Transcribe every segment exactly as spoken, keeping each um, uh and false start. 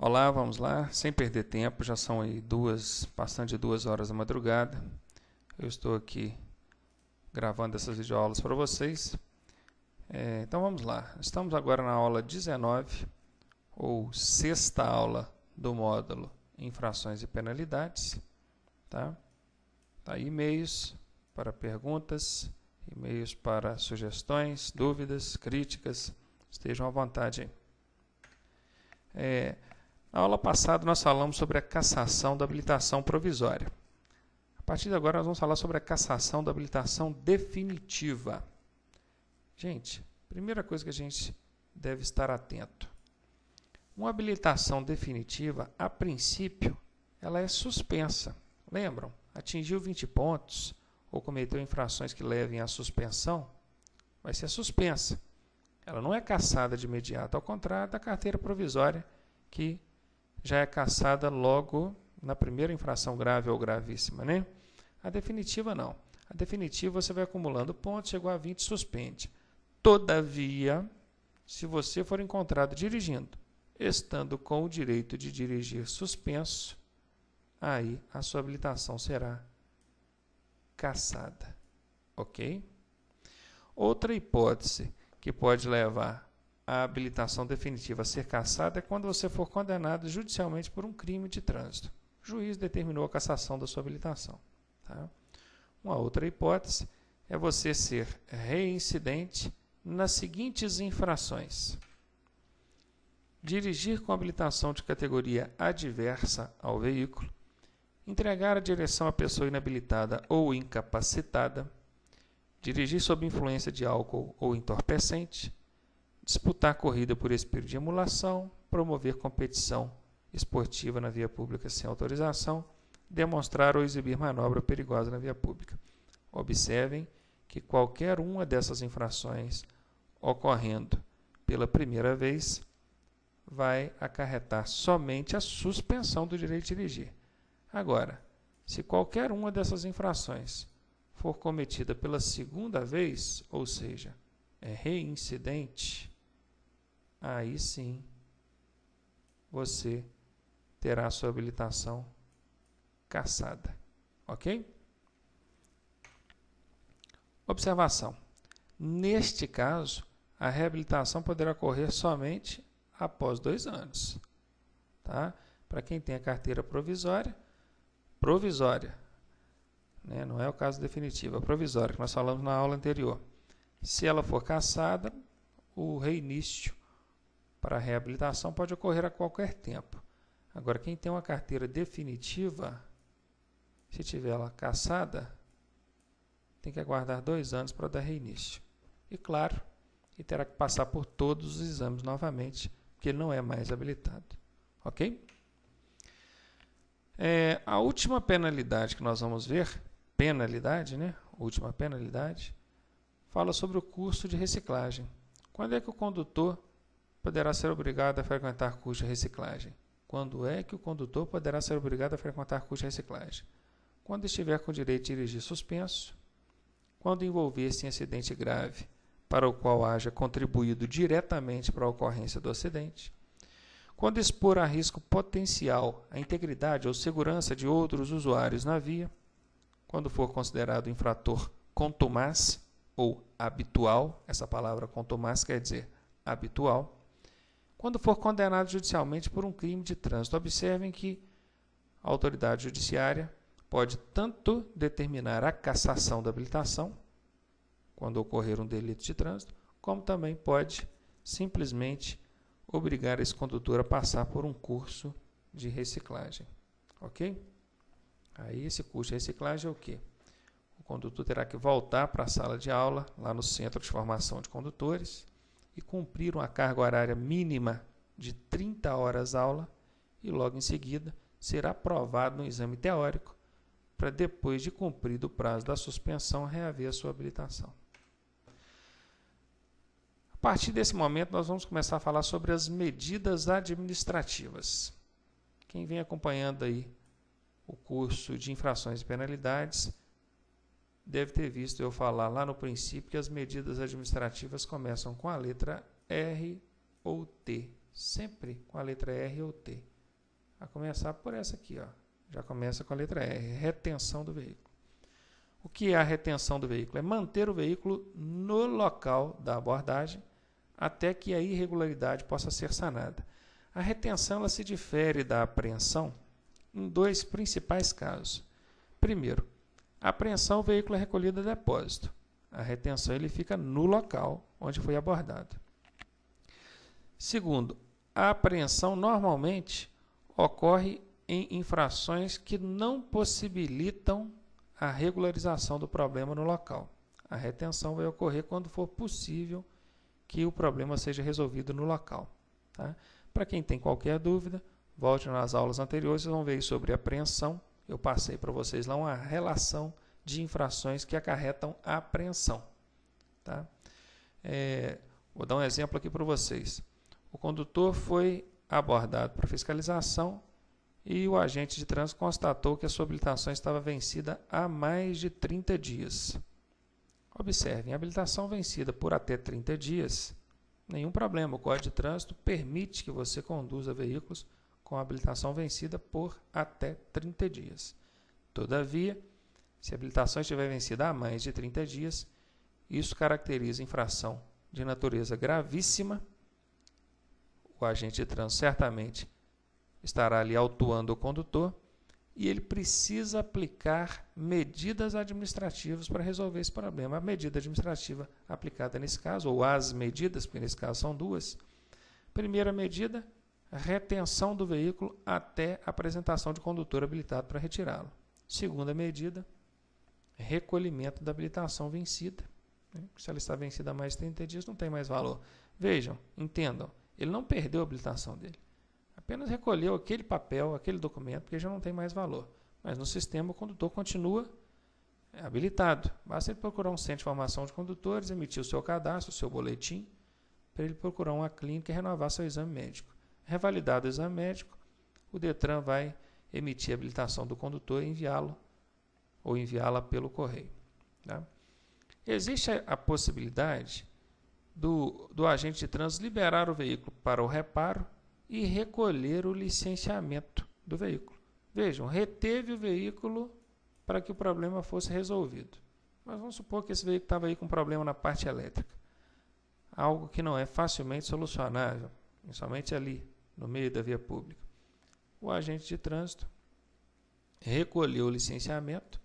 Olá, vamos lá, sem perder tempo, já são aí duas, bastante de duas horas da madrugada. Eu estou aqui gravando essas videoaulas para vocês. É, então vamos lá, estamos agora na aula dezenove, ou sexta aula do módulo Infrações e Penalidades. Tá? Tá, e-mails para perguntas, e-mails para sugestões, dúvidas, críticas, estejam à vontade aí. É, na aula passada nós falamos sobre a cassação da habilitação provisória. A partir de agora nós vamos falar sobre a cassação da habilitação definitiva. Gente, primeira coisa que a gente deve estar atento. Uma habilitação definitiva, a princípio, ela é suspensa. Lembram? Atingiu vinte pontos ou cometeu infrações que levem à suspensão, vai ser suspensa. Ela não é cassada de imediato, ao contrário da carteira provisória, que já é cassada logo na primeira infração grave ou gravíssima, né? A definitiva não. A definitiva você vai acumulando pontos, chegou a vinte, suspende. Todavia, se você for encontrado dirigindo, estando com o direito de dirigir suspenso, aí a sua habilitação será cassada. Ok? Outra hipótese que pode levar a habilitação definitiva a ser cassada é quando você for condenado judicialmente por um crime de trânsito. O juiz determinou a cassação da sua habilitação. Tá? Uma outra hipótese é você ser reincidente nas seguintes infrações: dirigir com habilitação de categoria adversa ao veículo, entregar a direção à pessoa inabilitada ou incapacitada, dirigir sob influência de álcool ou entorpecente, disputar corrida por espírito de emulação, promover competição esportiva na via pública sem autorização, demonstrar ou exibir manobra perigosa na via pública. Observem que qualquer uma dessas infrações ocorrendo pela primeira vez vai acarretar somente a suspensão do direito de dirigir. Agora, se qualquer uma dessas infrações for cometida pela segunda vez, ou seja, é reincidente, aí sim você terá a sua habilitação cassada. Ok? Observação. Neste caso, a reabilitação poderá ocorrer somente após dois anos. Tá? Para quem tem a carteira provisória, provisória, né? Não é o caso definitivo, é provisória, que nós falamos na aula anterior. Se ela for cassada, o reinício para a reabilitação pode ocorrer a qualquer tempo. Agora, quem tem uma carteira definitiva, se tiver ela cassada, tem que aguardar dois anos para dar reinício. E claro, e terá que passar por todos os exames novamente, porque ele não é mais habilitado. Ok? É, a última penalidade que nós vamos ver, penalidade, né? Última penalidade, fala sobre o curso de reciclagem. Quando é que o condutor poderá ser obrigado a frequentar curso de reciclagem? Quando é que o condutor poderá ser obrigado a frequentar curso de reciclagem? Quando estiver com o direito de dirigir suspenso, quando envolver-se em acidente grave para o qual haja contribuído diretamente para a ocorrência do acidente, quando expor a risco potencial a integridade ou segurança de outros usuários na via, quando for considerado infrator contumaz ou habitual, essa palavra contumaz quer dizer habitual, quando for condenado judicialmente por um crime de trânsito. Observem que a autoridade judiciária pode tanto determinar a cassação da habilitação, quando ocorrer um delito de trânsito, como também pode simplesmente obrigar esse condutor a passar por um curso de reciclagem. Ok? Aí esse curso de reciclagem é o quê? O condutor terá que voltar para a sala de aula, lá no Centro de Formação de Condutores, e cumprir uma carga horária mínima de trinta horas aula, e logo em seguida será aprovado no exame teórico, para depois de cumprido o prazo da suspensão, reaver a sua habilitação. A partir desse momento, nós vamos começar a falar sobre as medidas administrativas. Quem vem acompanhando aí o curso de infrações e penalidades deve ter visto eu falar lá no princípio que as medidas administrativas começam com a letra R ou T, sempre com a letra R ou T. A começar por essa aqui, ó. Já começa com a letra R, retenção do veículo. O que é a retenção do veículo? É manter o veículo no local da abordagem até que a irregularidade possa ser sanada. A retenção ela se difere da apreensão em dois principais casos. Primeiro, a apreensão, o veículo é recolhido a depósito. A retenção ele fica no local onde foi abordado. Segundo, a apreensão normalmente ocorre em infrações que não possibilitam a regularização do problema no local. A retenção vai ocorrer quando for possível que o problema seja resolvido no local. Tá? Para quem tem qualquer dúvida, volte nas aulas anteriores, vocês vão ver sobre apreensão. Eu passei para vocês lá uma relação de infrações que acarretam a apreensão. Tá? É, vou dar um exemplo aqui para vocês. O condutor foi abordado para fiscalização e o agente de trânsito constatou que a sua habilitação estava vencida há mais de trinta dias. Observem, a habilitação vencida por até trinta dias, nenhum problema. O Código de Trânsito permite que você conduza veículos com a habilitação vencida por até trinta dias. Todavia, se a habilitação estiver vencida há mais de trinta dias, isso caracteriza infração de natureza gravíssima. O agente de trânsito certamente estará ali autuando o condutor e ele precisa aplicar medidas administrativas para resolver esse problema. A medida administrativa aplicada nesse caso, ou as medidas, porque nesse caso são duas. Primeira medida, retenção do veículo até a apresentação de condutor habilitado para retirá-lo. Segunda medida, recolhimento da habilitação vencida. Se ela está vencida há mais de trinta dias, não tem mais valor. Vejam, entendam, ele não perdeu a habilitação dele. Apenas recolheu aquele papel, aquele documento, porque já não tem mais valor. Mas no sistema o condutor continua habilitado. Basta ele procurar um centro de formação de condutores, emitir o seu cadastro, o seu boletim, para ele procurar uma clínica e renovar seu exame médico. Revalidado o exame médico, o Detran vai emitir a habilitação do condutor e enviá-lo ou enviá-la pelo correio. Tá? Existe a possibilidade do, do agente de trânsito liberar o veículo para o reparo e recolher o licenciamento do veículo. Vejam, reteve o veículo para que o problema fosse resolvido. Mas vamos supor que esse veículo estava aí com problema na parte elétrica. Algo que não é facilmente solucionável, somente ali, no meio da via pública. O agente de trânsito recolheu o licenciamento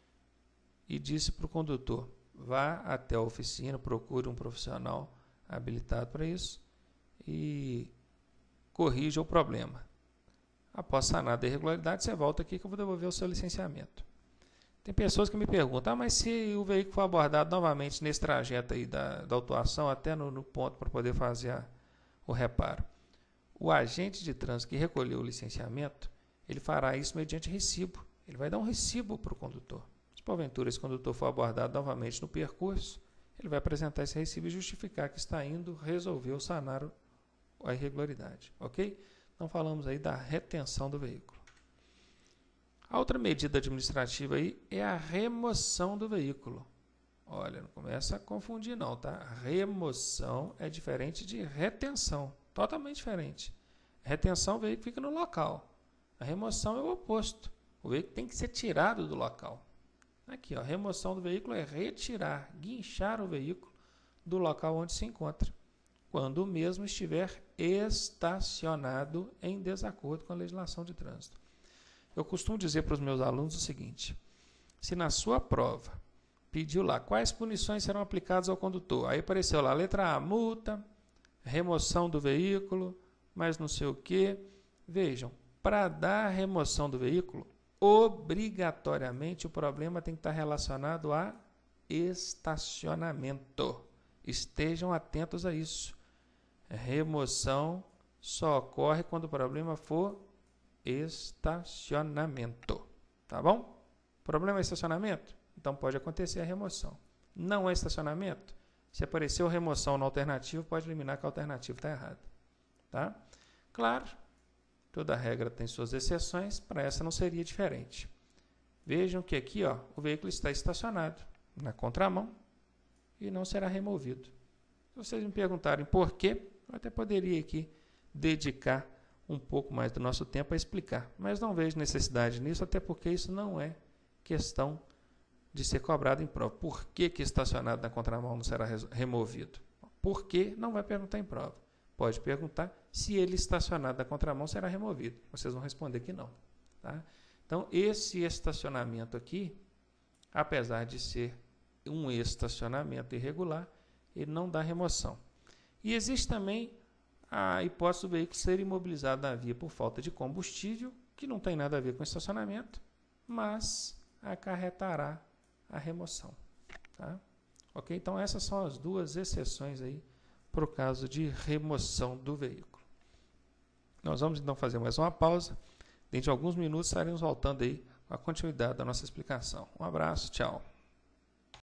e disse para o condutor, vá até a oficina, procure um profissional habilitado para isso e corrija o problema. Após sanar a irregularidade, você volta aqui que eu vou devolver o seu licenciamento. Tem pessoas que me perguntam, ah, mas se o veículo for abordado novamente nesse trajeto aí da, da autuação até no, no ponto para poder fazer a, o reparo. O agente de trânsito que recolheu o licenciamento, ele fará isso mediante recibo. Ele vai dar um recibo para o condutor. Se porventura esse condutor for abordado novamente no percurso, ele vai apresentar esse recibo e justificar que está indo resolver ou sanar a irregularidade. Ok? Então falamos aí da retenção do veículo. A outra medida administrativa aí é a remoção do veículo. Olha, não começa a confundir não, tá? Remoção é diferente de retenção, totalmente diferente. Retenção, o veículo fica no local. A remoção é o oposto. O veículo tem que ser tirado do local. Aqui, ó, a remoção do veículo é retirar, guinchar o veículo do local onde se encontra, quando o mesmo estiver estacionado em desacordo com a legislação de trânsito. Eu costumo dizer para os meus alunos o seguinte, se na sua prova pediu lá quais punições serão aplicadas ao condutor, aí apareceu lá, letra A, multa, remoção do veículo, mas não sei o que, vejam, para dar a remoção do veículo, obrigatoriamente o problema tem que estar relacionado a estacionamento. Estejam atentos a isso. Remoção só ocorre quando o problema for estacionamento. Tá bom? Problema é estacionamento? Então pode acontecer a remoção. Não é estacionamento? Se apareceu remoção na alternativa, pode eliminar que a alternativa está errada. Tá? Claro, toda regra tem suas exceções, para essa não seria diferente. Vejam que aqui ó, o veículo está estacionado na contramão e não será removido. Se vocês me perguntarem por quê, eu até poderia aqui dedicar um pouco mais do nosso tempo a explicar. Mas não vejo necessidade nisso, até porque isso não é questão de ser cobrado em prova. Por que que estacionado na contramão não será removido? Por que não vai perguntar em prova? Pode perguntar se ele estacionado na contramão será removido. Vocês vão responder que não. Tá? Então, esse estacionamento aqui, apesar de ser um estacionamento irregular, ele não dá remoção. E existe também a hipótese do veículo ser imobilizado na via por falta de combustível, que não tem nada a ver com estacionamento, mas acarretará a remoção. Tá? Ok? Então, essas são as duas exceções aí para o caso de remoção do veículo. Nós vamos então fazer mais uma pausa. Dentro de alguns minutos estaremos voltando aí com a continuidade da nossa explicação. Um abraço, tchau.